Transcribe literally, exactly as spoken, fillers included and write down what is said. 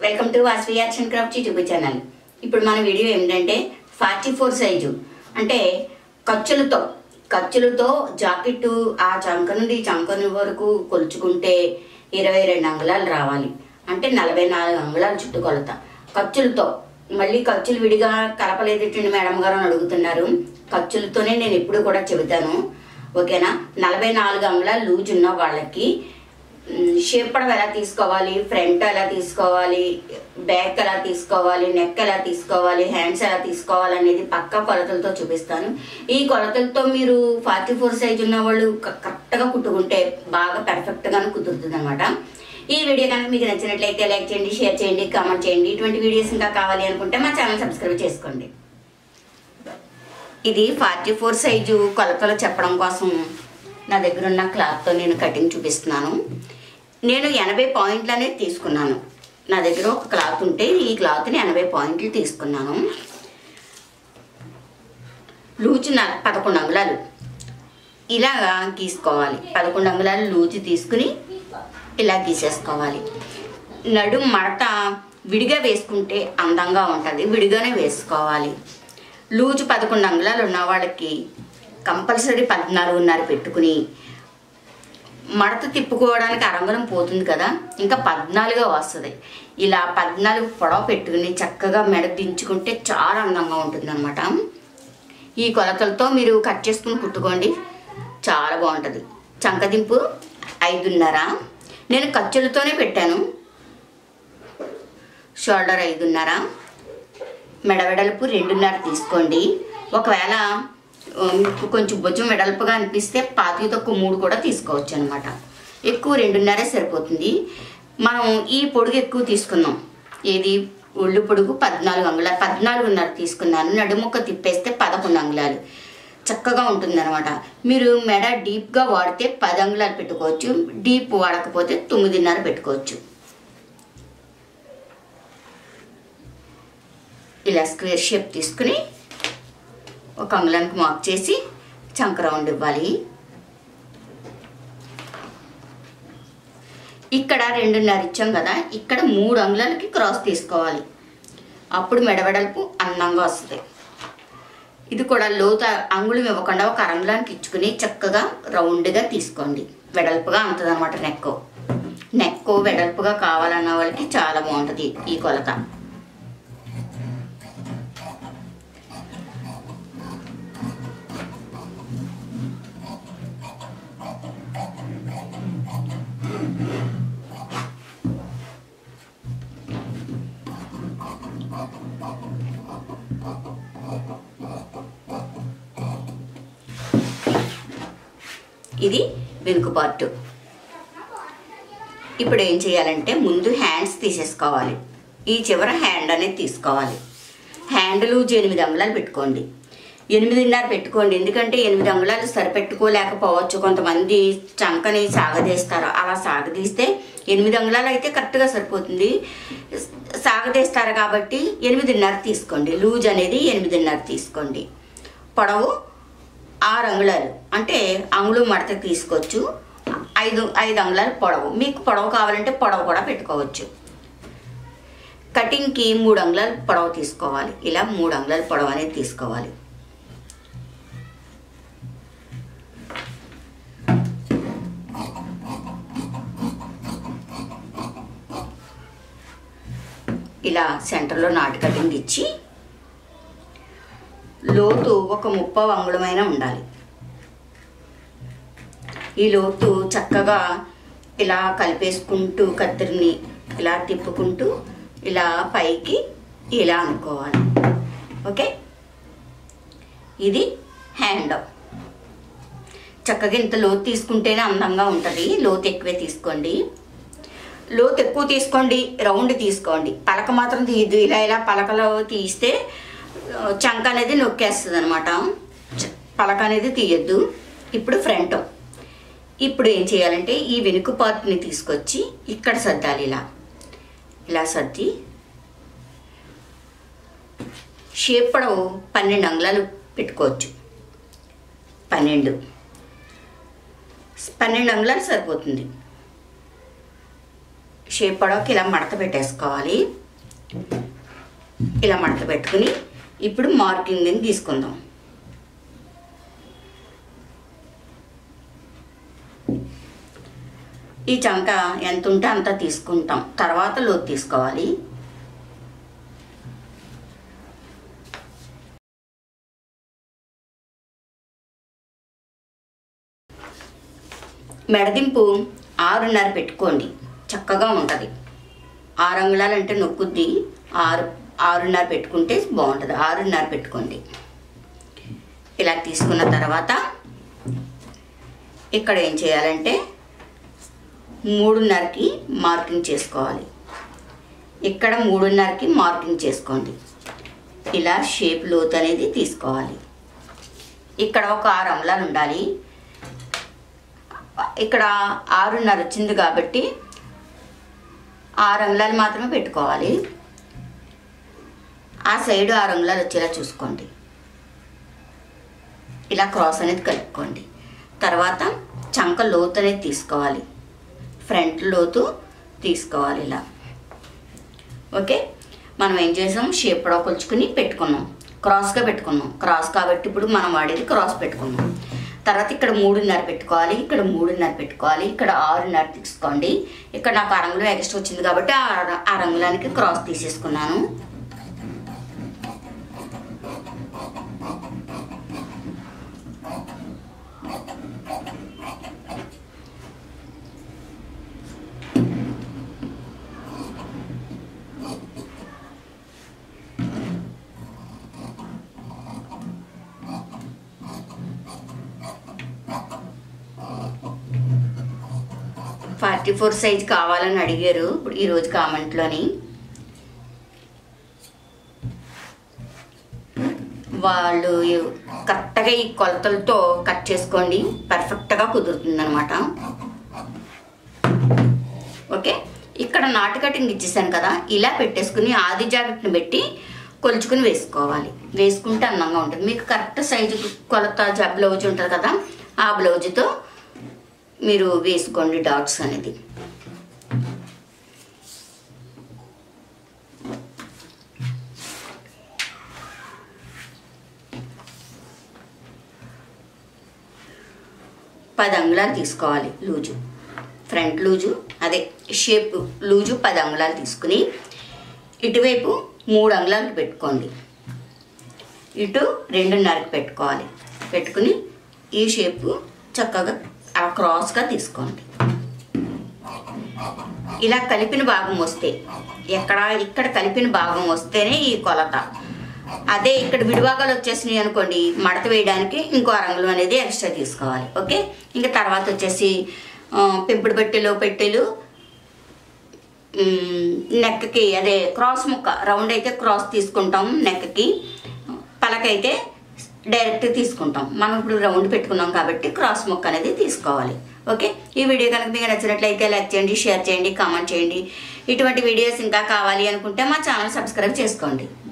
Welcome to Vasavi arts and crafts YouTube channel. ఇప్పుడు మన video ఏంటంటే ఫార్టీ ఫోర్ సైజు అంటే ఖర్చులతో ఖర్చులతో జాకెట్ ఆ చంక నుండి చంక వరకు కొలుచుకుంటే ఇరవై రెండు అంగుళాలు రావాలి. అంటే నలభై నాలుగు అంగుళాలు చుట్టుకొలత ఖర్చులతో. మళ్ళీ ఖర్చులు విడిగా కలపలేదటండి మేడం గారు అని అడుగుతున్నారు. ఖర్చులతోనే నేను ఎప్పుడు కూడా చెబుతాను, ఓకేనా. నలభై నాలుగు అంగుళాలు లూజ్ ఉన్న వాళ్ళకి షేప్ పడవ ఎలా తీసుకోవాలి, ఫ్రంట్ ఎలా తీసుకోవాలి, బ్యాక్ ఎలా తీసుకోవాలి, నెక్ ఎలా తీసుకోవాలి, హ్యాండ్స్ ఎలా తీసుకోవాలి అనేది పక్కా కొలతలతో చూపిస్తాను. ఈ కొలతలతో మీరు ఫార్టీ ఫోర్ సైజ్ ఉన్న వాళ్ళు కరెక్ట్గా కుట్టుకుంటే బాగా పర్ఫెక్ట్గానే కుదురుతుంది అనమాట. ఈ వీడియో కనుక మీకు నచ్చినట్లయితే లైక్ చేయండి, షేర్ చేయండి, కామెంట్ చేయండి. ఇటువంటి వీడియోస్ ఇంకా కావాలి అనుకుంటే మా ఛానల్ సబ్స్క్రైబ్ చేసుకోండి. ఇది ఫార్టీ ఫోర్ సైజు కొలతలు చెప్పడం కోసం నా దగ్గర ఉన్న క్లాత్తో నేను కటింగ్ చూపిస్తున్నాను. నేను ఎనభై పాయింట్లు అనేది తీసుకున్నాను. నా దగ్గర ఒక క్లాత్ ఉంటే ఈ క్లాత్ని ఎనభై పాయింట్లు తీసుకున్నాను. లూజు నా పదకొండు అంగుళాలు ఇలాగా గీసుకోవాలి. పదకొండు అంగుళాలు లూజు తీసుకుని ఇలా గీసేసుకోవాలి. నడుం మడత విడిగా వేసుకుంటే అందంగా ఉంటుంది, విడిగానే వేసుకోవాలి. లూజు పదకొండు అంగుళాలు ఉన్న వాళ్ళకి కంపల్సరీ పద్నాలుగున్నర పెట్టుకుని మడత తిప్పుకోవడానికి అరంగులం పోతుంది కదా, ఇంకా పద్నాలుగు వస్తుంది. ఇలా పద్నాలుగు పొడవ పెట్టుకుని చక్కగా మెడ దించుకుంటే చాలా అందంగా ఉంటుంది అనమాట. ఈ కొలతలతో మీరు కట్ చేసుకుని కుట్టుకోండి, చాలా బాగుంటుంది. చంకదింపు ఐదున్నర నేను ఖర్చులతోనే పెట్టాను. షోల్డర్ ఐదున్నర, మెడవెడల్పు రెండున్నర తీసుకోండి. ఒకవేళ మీకు కొంచెం భుజం వెడల్పుగా అనిపిస్తే పాతికి తక్కువ మూడు కూడా తీసుకోవచ్చు అనమాట. ఎక్కువ రెండున్నరే సరిపోతుంది. మనం ఈ పొడుగు ఎక్కువ తీసుకున్నాం. ఏది ఒళ్ళు పొడుగు పద్నాలుగు అంగుళాలు పద్నాలుగున్నర తీసుకున్నాను. నడుముక్క తిప్పేస్తే పదకొండు అంగుళాలు చక్కగా ఉంటుంది అనమాట. మీరు మెడ డీప్గా వాడితే పది అంగుళాలు పెట్టుకోవచ్చు, డీప్ వాడకపోతే తొమ్మిదిన్నర పెట్టుకోవచ్చు. ఇలా స్క్వేర్ షేప్ తీసుకుని ఒక అంగుళానికి మార్క్ చేసి చంక రౌండ్ ఇవ్వాలి. ఇక్కడ రెండున్నర ఇచ్చాం కదా, ఇక్కడ మూడు అంగుళాలకి క్రాస్ తీసుకోవాలి. అప్పుడు మెడవెడల్పు అందంగా వస్తుంది. ఇది కూడా లోత అంగుళం ఇవ్వకుండా ఒక అరంగుళానికి ఇచ్చుకుని చక్కగా రౌండ్గా తీసుకోండి. వెడల్పుగా ఉంటుంది అనమాట. నెక్ నెక్ వెడల్పుగా కావాలన్న వాళ్ళకి చాలా బాగుంటుంది ఈ కొలత. ఇది వెనుక పార్ట్. ఇప్పుడు ఏం చేయాలంటే ముందు హ్యాండ్స్ తీసేసుకోవాలి. ఈ చివర హ్యాండ్ అనేది తీసుకోవాలి. హ్యాండ్ లూజ్ ఎనిమిది అంగుళాలు పెట్టుకోండి. ఎనిమిదిన్నర పెట్టుకోండి, ఎందుకంటే ఎనిమిది అంగుళాలు సరిపెట్టుకోలేకపోవచ్చు. కొంతమంది చంకని సాగదీస్తారు. అలా సాగదీస్తే ఎనిమిది అంగుళాలు అయితే కరెక్ట్గా సరిపోతుంది. సాగదీస్తారు కాబట్టి ఎనిమిదిన్నర తీసుకోండి. లూజ్ అనేది ఎనిమిదిన్నర తీసుకోండి. పొడవు ఆరు అంగుళాలు అంటే అంగుళం మడత తీసుకోవచ్చు. ఐదు ఐదు అంగుళాలు పొడవు. మీకు పొడవు కావాలంటే పొడవు కూడా పెట్టుకోవచ్చు. కటింగ్కి మూడు అంగుళాలు పొడవు తీసుకోవాలి. ఇలా మూడు అంగుళాలు పొడవు అనేది తీసుకోవాలి. ఇలా సెంటర్లో నాటు కటింగ్ ఇచ్చి లోతు ఒక ముప్పావు అంగుళమైనా ఉండాలి. ఈ లోతు చక్కగా ఇలా కలిపేసుకుంటూ కత్తిరిని ఇలా తిప్పుకుంటూ ఇలా పైకి ఇలా అనుకోవాలి. ఓకే, ఇది హ్యాండ్. చక్కగా ఇంత లోతు తీసుకుంటేనే అందంగా ఉంటుంది. లోతు ఎక్కువే తీసుకోండి. లోతు ఎక్కువ తీసుకోండి, రౌండ్ తీసుకోండి. పలక మాత్రం తీయద్దు. ఇలా ఇలా పలకలో తీస్తే చంక అనేది నొక్కేస్తుంది అనమాట. పలక అనేది తీయద్దు. ఇప్పుడు ఫ్రంట్. ఇప్పుడు ఏం చేయాలంటే ఈ వెనుక పార్ట్ని తీసుకొచ్చి ఇక్కడ సర్దాలి. ఇలా ఇలా సర్ది షేప్ పొడవు పన్నెండు అంగుళాలు పెట్టుకోవచ్చు. పన్నెండు పన్నెండు అంగుళాలు సరిపోతుంది. షేప్ పొడవుకి ఇలా మడత పెట్టేసుకోవాలి. ఇలా మడత పెట్టుకుని ఇప్పుడు మార్కింగ్ తీసుకుందాం. ఈ చంక ఎంత ఉంటే అంత తీసుకుంటాం. తర్వాత లోతు తీసుకోవాలి. మెడదింపు ఆరున్నర పెట్టుకోండి, చక్కగా ఉంటుంది. ఆరు అంగుళాలంటే నొక్కుద్ది. ఆరు ఆరున్నర పెట్టుకుంటే బాగుంటుంది. ఆరున్నర పెట్టుకోండి. ఇలా తీసుకున్న తర్వాత ఇక్కడ ఏం చేయాలంటే మూడున్నరకి మార్కింగ్ చేసుకోవాలి. ఇక్కడ మూడున్నరకి మార్కింగ్ చేసుకోండి. ఇలా షేప్ లోతు అనేది తీసుకోవాలి. ఇక్కడ ఒక ఆరు అంగుళాలు ఉండాలి. ఇక్కడ ఆరున్నర వచ్చింది కాబట్టి ఆరు అంగుళాలు మాత్రమే పెట్టుకోవాలి. ఆ సైడ్ ఆరు అంగుళాలు వచ్చేలా చూసుకోండి. ఇలా క్రాస్ అనేది కలుపుకోండి. తర్వాత చంక లోతు అనేది తీసుకోవాలి. ఫ్రంట్ లోతు తీసుకోవాలి ఇలా. ఓకే, మనం ఏం చేసాం, షేప్ పొడవు కొలుచుకుని పెట్టుకున్నాం. క్రాస్గా పెట్టుకున్నాం. క్రాస్ కాబట్టి ఇప్పుడు మనం వాడేది క్రాస్ పెట్టుకున్నాం. తర్వాత ఇక్కడ మూడున్నర పెట్టుకోవాలి. ఇక్కడ మూడున్నర పెట్టుకోవాలి. ఇక్కడ ఆరున్నర తీసుకోండి. ఇక్కడ నాకు అరంగులం ఎక్స్ట్రా వచ్చింది కాబట్టి ఆ అరంగులానికి క్రాస్ తీసేసుకున్నాను. ఫార్టీ ఫోర్ సైజ్ కావాలని అడిగారు ఇప్పుడు ఈరోజు కామెంట్లోని. వాళ్ళు కరెక్ట్గా ఈ కొలతలతో కట్ చేసుకోండి, పర్ఫెక్ట్గా కుదురుతుంది అనమాట. ఓకే, ఇక్కడ నాటు కటింగ్ ఇచ్చేసాను కదా, ఇలా పెట్టేసుకుని ఆది జాకెట్ని పెట్టి కొలుచుకుని వేసుకోవాలి. వేసుకుంటే అందంగా ఉంటుంది. మీకు కరెక్ట్ సైజు కొలత బ్లౌజ్ ఉంటుంది కదా, ఆ బ్లౌజ్తో మీరు వేసుకోండి డాట్స్ అనేది. పది అంగుళాలు తీసుకోవాలి లూజు. ఫ్రంట్ లూజు అదే షేప్ లూజు పది అంగుళాలు తీసుకుని ఇటువైపు మూడు అంగుళాలు పెట్టుకోండి. ఇటు రెండున్నరకి పెట్టుకోవాలి. పెట్టుకుని ఈ షేపు చక్కగా అలా క్రాస్గా తీసుకోండి. ఇలా కలిపిన భాగం వస్తే, ఎక్కడ ఇక్కడ కలిపిన భాగం వస్తేనే ఈ కొలత. అదే ఇక్కడ విడిభాగాలు వచ్చేసినాయి అనుకోండి, మడత వేయడానికి ఇంకో అరంగులం అనేది ఎక్స్ట్రా తీసుకోవాలి. ఓకే, ఇంకా తర్వాత వచ్చేసి పెంపుడు పెట్టెలు పెట్టెలు నెక్కి అదే క్రాస్ ముక్క రౌండ్ అయితే క్రాస్ తీసుకుంటాం, నెక్కి పలకైతే డైరెక్ట్ తీసుకుంటాం. మనం ఇప్పుడు రౌండ్ పెట్టుకున్నాం కాబట్టి క్రాస్ ముక్క అనేది తీసుకోవాలి. ఓకే, ఈ వీడియో కనుక మీకు నచ్చినట్లయితే లైక్ చేయండి, షేర్ చేయండి, కామెంట్ చేయండి. ఇటువంటి వీడియోస్ ఇంకా కావాలి అనుకుంటే మా ఛానల్ సబ్స్క్రైబ్ చేసుకోండి.